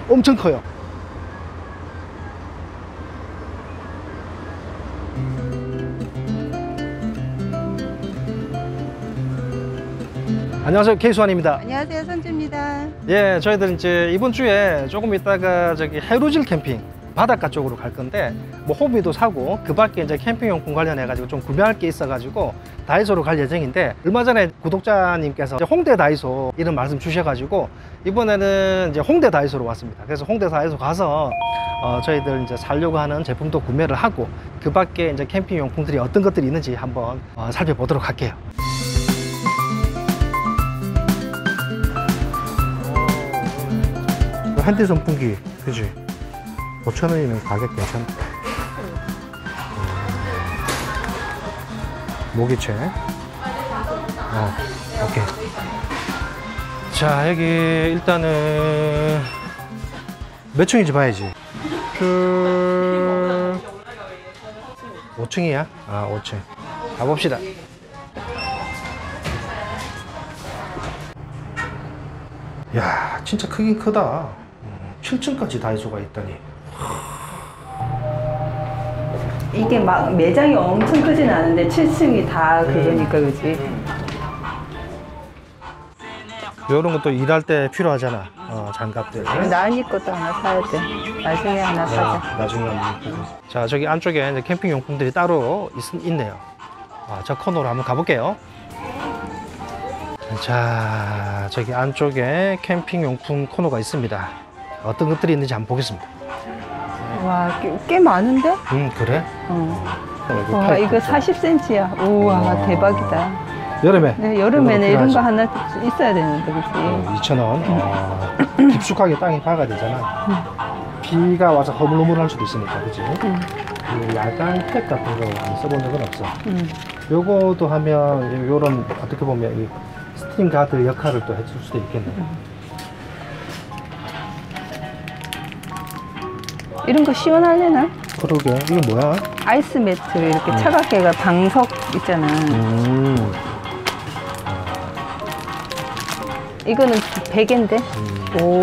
엄청 커요. 안녕하세요, K수환입니다. 안녕하세요, 선주입니다. 예, 저희들 이제 이번 주에 조금 있다가 저기 해루질 캠핑 바닷가 쪽으로 갈 건데, 뭐 호비도 사고 그 밖에 이제 캠핑용품 관련해 가지고 좀 구매할 게 있어 가지고 다이소로 갈 예정인데, 얼마 전에 구독자님께서 홍대 다이소 이런 말씀 주셔가지고 이번에는 이제 홍대 다이소로 왔습니다. 그래서 홍대 다이소 가서 저희들 이제 사려고 하는 제품도 구매를 하고 그 밖에 이제 캠핑용품들이 어떤 것들이 있는지 한번 살펴보도록 할게요. 핸드 선풍기, 그지? 5,000원이면 가격 괜찮다. 모기채. 오케이. 자, 여기 일단은 몇 층인지 봐야지. 5층이야? 아, 5층. 가봅시다. 야, 진짜 크긴 크다. 7층까지 다이소가 있다니. 이게 막 매장이 엄청 크진 않은데 7층이 다 그러니까 그지? 이런 것도 일할 때 필요하잖아. 장갑들. 나은이 것도 하나 사야 돼. 나중에 하나 사자. 나중에 한번. 자, 저기 안쪽에 이제 캠핑 용품들이 따로 있네요. 저 코너로 한번 가볼게요. 자, 저기 안쪽에 캠핑 용품 코너가 있습니다. 어떤 것들이 있는지 한번 보겠습니다. 와, 꽤 많은데? 그래? 와, 이거 40cm야. 우와, 대박이다. 여름에? 네, 여름에는 이런 거 하나 있어야 되는데, 그치? 2,000원. 깊숙하게 땅에 박아야 되잖아. 비가 와서 허물허물할 수도 있으니까, 그치? 야간 팩 같은 거 많이 써본 적은 없어. 요거도 하면, 요런, 어떻게 보면, 이 스팀 가드 역할을 또 해줄 수도 있겠네. 이런 거 시원하려나? 그러게. 이거 뭐야? 아이스 매트 이렇게 차갑게 해가 방석 있잖아. 이거는 베개인데? 오.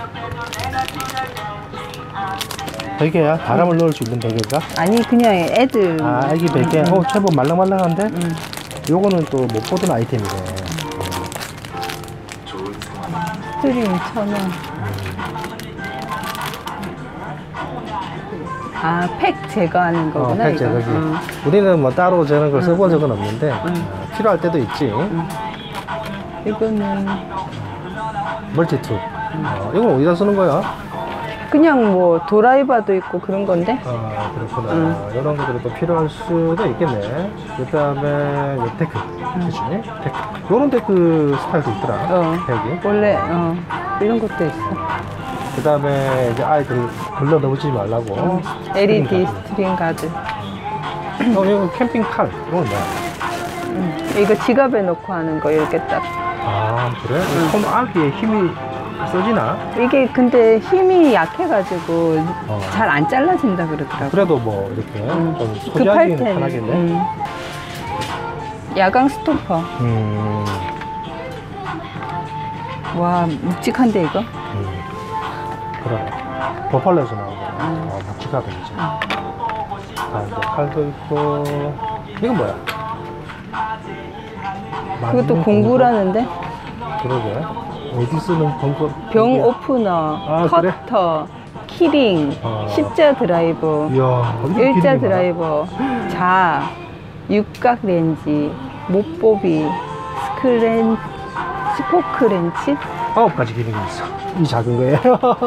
베개야? 바람을 넣을 수 있는 베개가? 아니, 그냥 애들. 애기 베개? 제법 말랑말랑한데? 요거는 또 못 보던 아이템이네. 스트링 1,000원. 팩 제거하는 거구나. 팩 제거기. 우리는 뭐 따로 저런 걸 써본 적은 없는데, 필요할 때도 있지. 이거는 멀티툴. 이건 어디다 쓰는 거야? 그냥 뭐 도라이버도 있고 그런 건데. 그렇구나. 이런 것들이 또 필요할 수도 있겠네. 그 다음에 데크. 그치? 데크. 요런 데크 스타일도 있더라. 팩이. 원래 이런 것도 있어. 그 다음에 이제 아이들 걸러 넘어지지 말라고. LED 스트링 가드. 이거 캠핑 칼. 이건 뭐야? 이거 지갑에 넣고 하는 거 이렇게 딱. 그래? 손 안기에 힘이 써지나? 이게 근데 힘이 약해가지고 잘 안 잘라진다 그러더라고. 그래도 뭐 이렇게 좀 급할 소지하기는 때는 편하겠네. 야광 스토퍼. 와, 묵직한데 이거? 그래. 버팔로에서 나온 거. 묵직하다 진짜. 이제 칼도 있고. 이건 뭐야? 그것도 공구라는데? 그러게. 어디 쓰는 공구? 병 오프너, 커터, 그래? 키링, 십자 드라이버, 일자 드라이버, 육각 렌지, 못보비, 스포크 렌치? 9가지 기능이 있어. 이 작은 거예요.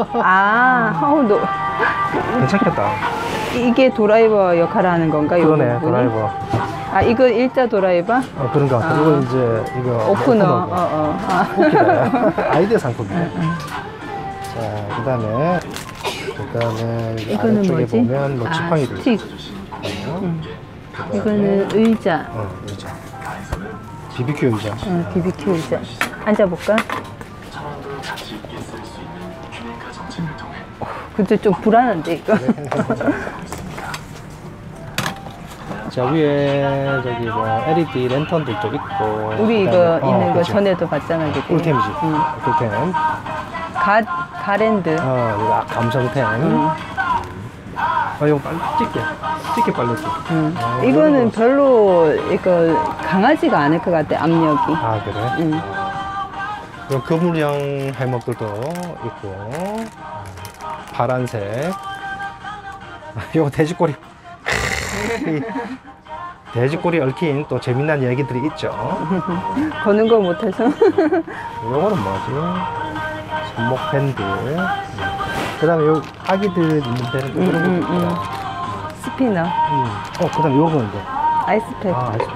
괜찮겠다. 이게 드라이버 역할을 하는 건가? 그러네, 드라이버. 이거 일자 드라이버? 그런 거 같아. 이거 이제, 이거. 오프너. 웃기다. 아이디어 상품이네. 자, 그 다음에 이거는 뭐지? 보면 뭐 지팡이도 스틱. 이거는 의자. 의자. BBQ 의자. BBQ 의자. 앉아볼까? 근데 좀 불안한데 이거. 자, 위에 저기 뭐 LED 랜턴들도 있고. 우리 이거 있는 거 전에도 봤잖아. 꿀템이지. 꿀템. 갓 가랜드. 이거 감성템. 이거 빨리 찍게 빨리 찍게. 이거는 별로 이거 강하지가 않을 것 같아, 압력이. 아, 그래? 요 그물형 해먹들도 있고, 파란색. 요거 돼지꼬리. 돼지꼬리 얽힌 또 재미난 얘기들이 있죠. 거는 거 못해서. 요거는 뭐지? 손목 밴드. 그 다음에 요 아기들 있는 데는 또 그런 거 있더라. 스피너. 그 다음에 요거는 아이스팩. 아이스팩.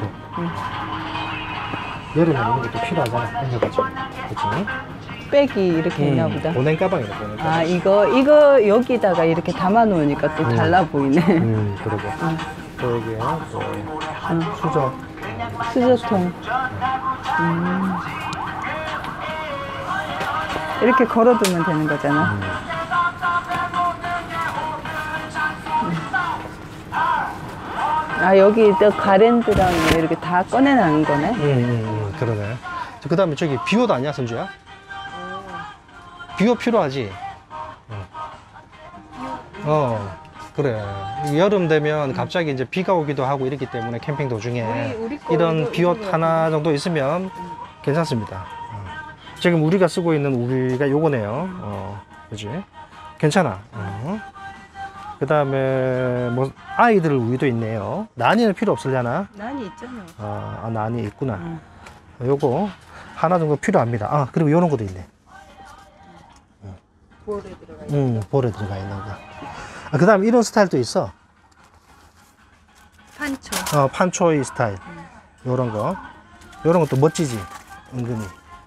여름에 이런 것도 필요하잖아. 해가지고. 그치? 백이 이렇게 있나 보다. 보냉 가방이네, 보냉 가방. 아, 이거 여기다가 이렇게 담아 놓으니까 또 달라 보이네. 그러게. 또 여기에 또 수저통. 이렇게 걸어두면 되는 거잖아. 아, 여기 또 가랜드랑 이렇게 다 꺼내놓은 거네. 그러네. 그 다음에 저기 비옷 아니야, 선주야? 비옷 필요하지? 그래. 여름 되면 갑자기 이제 비가 오기도 하고 이렇기 때문에 캠핑 도중에 우리 거 이런 이거 비옷 하나 정도 있으면 괜찮습니다. 지금 우리가 쓰고 있는 우비가 요거네요. 그지? 괜찮아. 그 다음에 뭐 아이들 우비도 있네요. 난이는 필요 없으려나? 난이 있잖아. 난이 있구나. 요거 하나 정도 필요합니다. 그리고 요런 것도 있네. 볼에 들어가 있는 볼에 들어가 있는 거. 그 다음에 이런 스타일도 있어. 판초. 판초이 스타일. 요런 거. 요런 것도 멋지지. 은근히.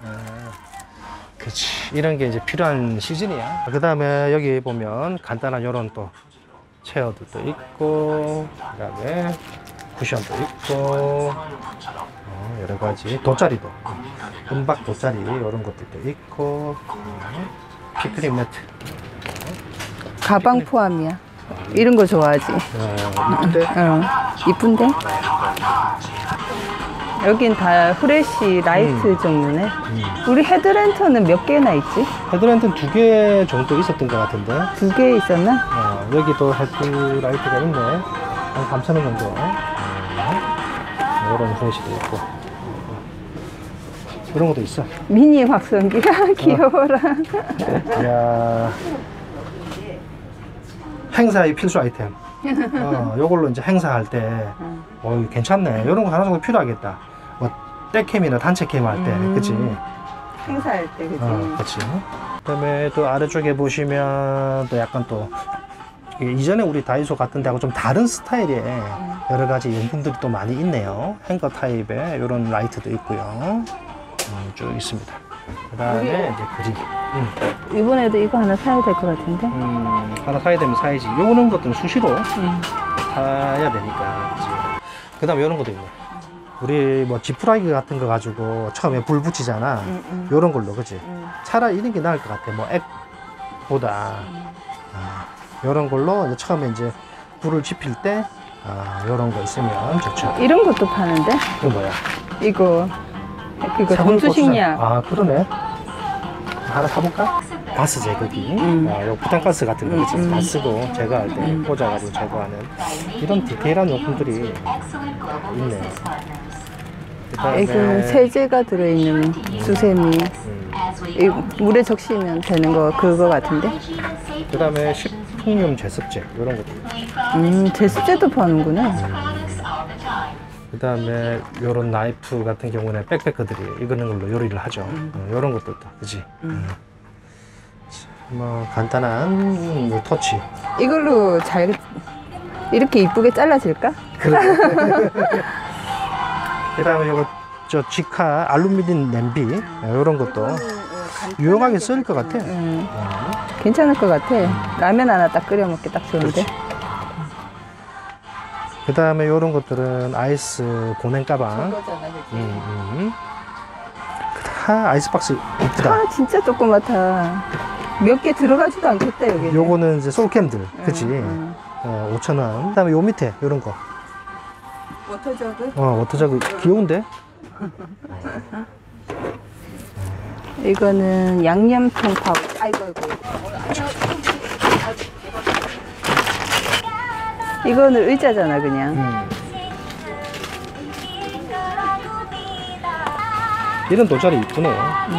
그치. 이런 게 이제 필요한 시즌이야. 그 다음에 여기 보면 간단한 요런 또 체어들도 있고, 그 다음에 쿠션도 있고, 여러 가지. 돗자리도. 은박 돗자리, 이런 것들도 있고, 피크닉 매트. 가방 포함이야. 이런 거 좋아하지. 이쁜데? 이쁜데? 여긴 다 후레쉬 라이트 종류네. 우리 헤드랜턴은 몇 개나 있지? 헤드라이트는 2개 정도 있었던 것 같은데. 2개 있었나? 여기도 헤드라이트가 있네. 한 3,000원 정도. 이런 후레쉬도 있고. 이런 것도 있어. 미니 확성기가 귀여워라. 이야. 행사의 필수 아이템. 요걸로 이제 행사할 때, 괜찮네. 이런 거 하나 정도 필요하겠다. 뭐, 떼캠이나 단체캠 할 때, 그치? 행사할 때, 그치? 그치. 그 다음에 또 아래쪽에 보시면 또 약간 또, 이전에 우리 다이소 같은 데하고 좀 다른 스타일의 여러 가지 용품들이 또 많이 있네요. 행거 타입의 이런 라이트도 있고요. 쭉 있습니다. 그 다음에 이제 그림. 이번에도 이거 하나 사야 될 것 같은데? 하나 사야 되면 사야지. 요런 것들은 수시로 사야 되니까. 그 다음에 요런 것도 있네. 우리 뭐 지프라이기 같은 거 가지고 처음에 불 붙이잖아. 요런 걸로, 그치? 차라리 이런 게 나을 것 같아. 뭐 액보다. 요런 걸로 이제 처음에 이제 불을 지필 때, 요런 거 있으면 좋죠. 이런 것도 파는데? 이거 뭐야? 이거 전투식량. 그러네. 하나 사볼까? 가스 제거기. 요 부탄가스 같은 거, 그치? 다 쓰고 제거할 때 꽂아가지고 제거하는 이런 디테일한 용품들이 있네. 이거 세제가 들어있는 수세미. 이 물에 적시면 되는 거 그거 같은데? 그 다음에 식품용 제습제 이런 것도. 제습제도 파는구나. 그 다음에 요런 나이프 같은 경우는 백패커들이 이거는 걸로 요리를 하죠. 요런 것들도, 그치? 뭐 간단한 터치. 이걸로 잘 이렇게 이쁘게 잘라질까? 그래. 그 다음에 요거 직화 알루미늄 냄비 요런 것도 유용하게 쓸 것 같아. 괜찮을 것 같아. 라면 하나 딱 끓여 먹기 딱 좋은데. 그 다음에 요런 것들은 아이스 보냉 가방. 아이스박스 이쁘다. 진짜 조그맣다. 몇 개 들어가지도 않겠다 여기. 요거는 이제 솔캠들, 그치? 5,000원. 그 다음에 요 밑에 요런 거. 워터저그? 워터저그 귀여운데? 이거는 양념통파고. 아이고, 아이고. 이거는 의자잖아, 그냥. 이런 돗자리 이쁘네.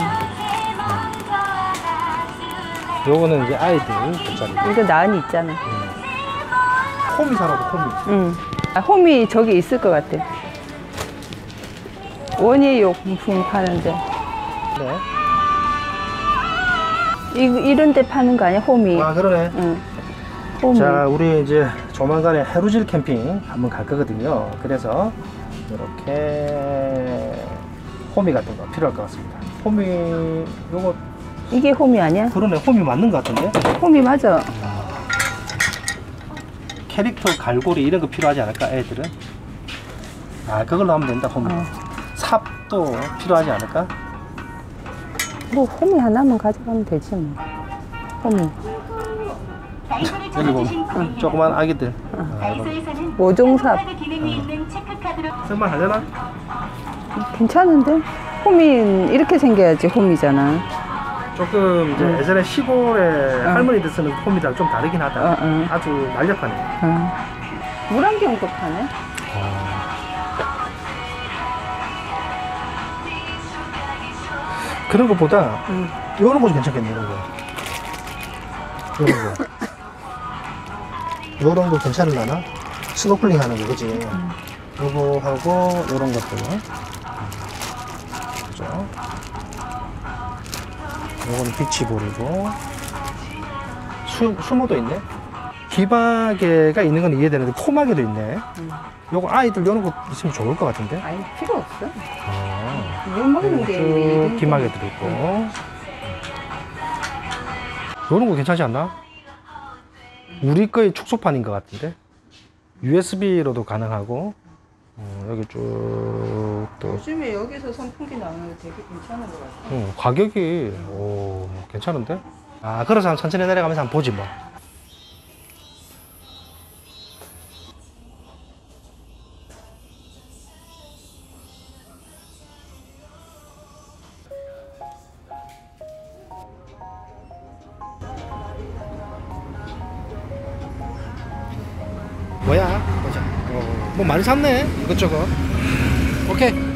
요거는 이제 아이들 돗자리. 이거 나은이 있잖아. 홈이 사라고, 홈이. 응. 아, 홈이 저기 있을 것 같아. 원예 용품 파는데. 네. 이런 데 파는 거 아니야, 홈이? 아, 그러네. 응. 홈이. 자, 우리 이제 조만간에 해루질 캠핑 한번 갈 거거든요. 그래서 이렇게 호미 같은 거 필요할 것 같습니다. 호미, 요거, 이게 홈이 아니야? 그러네. 호미 맞는 것 같은데? 홈이 맞아. 캐릭터 갈고리 이런 거 필요하지 않을까, 애들은? 아, 그걸로 하면 된다, 호미. 삽도 필요하지 않을까? 뭐, 홈이 하나만 가져가면 되지, 뭐. 홈이. 여기 보면 조그만 아기들. 모종삽. 쓸만 하려나? 괜찮은데? 홈이 이렇게 생겨야지 홈이잖아. 조금 이제 예전에 시골에 할머니들 쓰는 홈이랑 좀 다르긴 하다. 아주 날렵하네. 물안경도 파네? 그런 것보다 이런 거 좀 괜찮겠네. 이런 거. 이런 거. 이런 거 괜찮으려나? 스노클링 하는 거, 그지? 요거 하고 이런 것들. 그죠? 요거는 비치볼이고. 수모도 있네. 기마개가 있는 건 이해되는데 포마개도 있네. 요거 아이들 요런 거 있으면 좋을 것 같은데. 아니, 필요 없어. 물 먹는 게. 쭉 기마개도 있고. 요런 거 괜찮지 않나? 우리 거의 축소판인 것 같은데. USB로도 가능하고. 여기 쭉 또. 요즘에 여기서 선풍기 나오는 거 되게 괜찮은 것 같아. 가격이 괜찮은데? 아, 그래서 한번 천천히 내려가면서 한번 보지 뭐. 뭐야? 보자. 뭐 많이 샀네. 이것저것. 오케이.